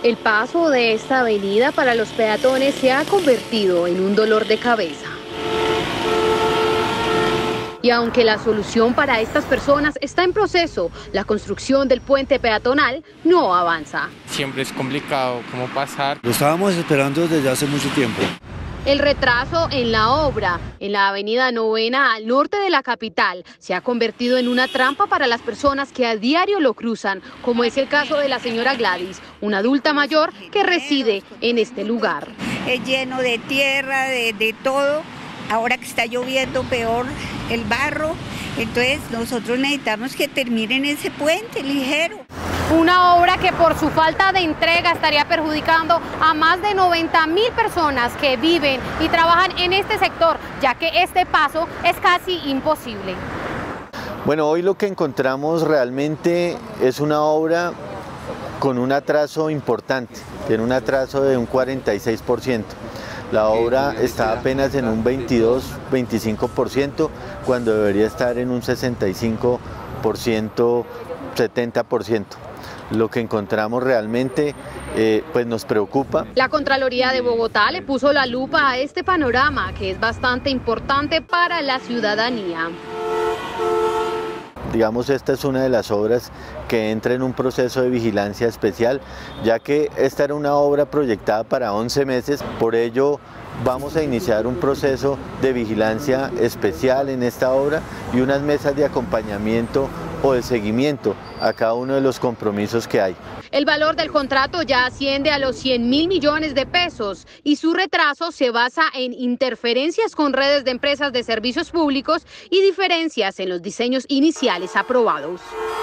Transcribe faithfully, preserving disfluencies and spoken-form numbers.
El paso de esta avenida para los peatones se ha convertido en un dolor de cabeza. Y aunque la solución para estas personas está en proceso, la construcción del puente peatonal no avanza. Siempre es complicado cómo pasar. Lo estábamos esperando desde hace mucho tiempo. El retraso en la obra en la avenida Novena al norte de la capital se ha convertido en una trampa para las personas que a diario lo cruzan, como es el caso de la señora Gladys, una adulta mayor que reside en este lugar. Es lleno de tierra, de, de todo. Ahora que está lloviendo peor el barro, entonces nosotros necesitamos que terminen ese puente ligero. Una obra que por su falta de entrega estaría perjudicando a más de noventa mil personas que viven y trabajan en este sector, ya que este paso es casi imposible. Bueno, hoy lo que encontramos realmente es una obra con un atraso importante, tiene un atraso de un cuarenta y seis por ciento. La obra está apenas en un veintidós, veinticinco por ciento, cuando debería estar en un sesenta y cinco por ciento, setenta por ciento. Lo que encontramos realmente eh, pues nos preocupa. La Contraloría de Bogotá le puso la lupa a este panorama, que es bastante importante para la ciudadanía. Digamos, esta es una de las obras que entra en un proceso de vigilancia especial, ya que esta era una obra proyectada para once meses, por ello vamos a iniciar un proceso de vigilancia especial en esta obra y unas mesas de acompañamiento o de seguimiento a cada uno de los compromisos que hay. El valor del contrato ya asciende a los cien mil millones de pesos y su retraso se basa en interferencias con redes de empresas de servicios públicos y diferencias en los diseños iniciales aprobados.